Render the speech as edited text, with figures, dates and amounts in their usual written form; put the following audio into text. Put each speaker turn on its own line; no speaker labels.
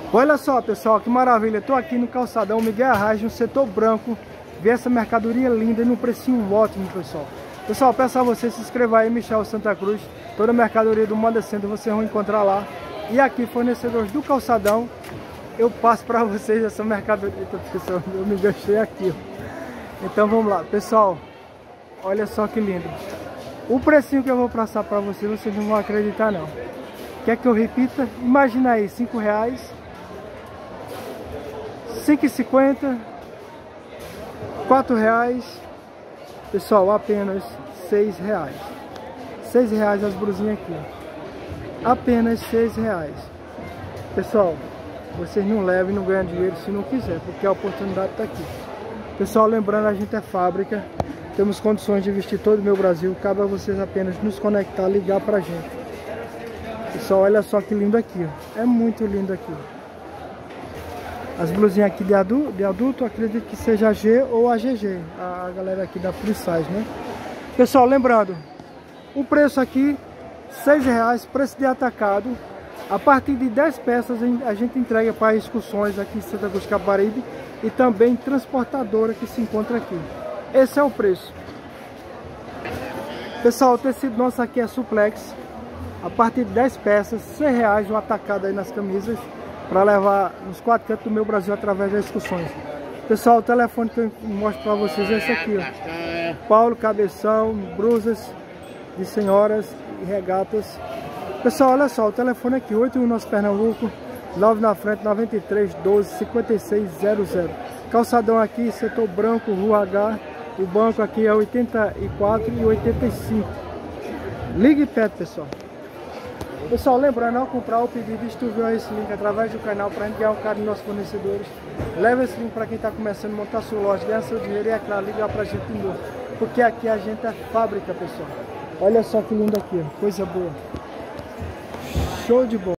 Olha só, pessoal, que maravilha. Estou aqui no calçadão Miguel Arraes, no setor branco. Ver essa mercadoria linda e num precinho ótimo, pessoal. Pessoal, peço a você se inscrever aí, Michel Santa Cruz. Toda a mercadoria do Moda Center vocês vão encontrar lá. E aqui, fornecedores do calçadão, eu passo para vocês essa mercadoria. Eita, pessoal, eu me enganchei aqui, ó. Então vamos lá, pessoal. Olha só que lindo. O precinho que eu vou passar para vocês não vão acreditar não. Quer que eu repita? Imagina aí, R$5, R$5,50, R$4, pessoal, apenas R$6. R$6 as brusinhas aqui, apenas R$6. Pessoal, vocês não levam e não ganham dinheiro se não quiser, porque a oportunidade está aqui. Pessoal, lembrando, a gente é fábrica, temos condições de vestir todo o meu Brasil, cabe a vocês apenas nos conectar, ligar pra gente. Pessoal, olha só que lindo aqui, ó. É muito lindo aqui. As blusinhas aqui de adulto, acredito que seja a G ou a GG, a galera aqui da Free Size, né? Pessoal, lembrando, o preço aqui, R$6, preço de atacado. A partir de 10 peças a gente entrega para excursões aqui em Santa Cruz Capibaribe e também transportadora que se encontra aqui. Esse é o preço. Pessoal, o tecido nosso aqui é suplex. A partir de 10 peças, R$100 o atacado aí nas camisas, para levar nos 4 cantos do meu Brasil através das excursões. Pessoal, o telefone que eu mostro para vocês é esse aqui, ó. Paulo Cabeção, blusas de senhoras e regatas. Pessoal, olha só, o telefone aqui, 81 Nosso Pernambuco, 9 na frente, 93 12 56 00. Calçadão aqui, setor branco, Rua H. O banco aqui é 84 e 85. Ligue perto, pessoal. Pessoal, lembrando, ao comprar o pedido, distribuir esse link através do canal para a gente ganhar um cara dos nossos fornecedores. Leva esse link para quem está começando a montar sua loja, ganhar seu dinheiro e, é claro, ligar para a gente de novo. Porque aqui a gente é fábrica, pessoal. Olha só que lindo aqui, ó. Coisa boa. Show de bola.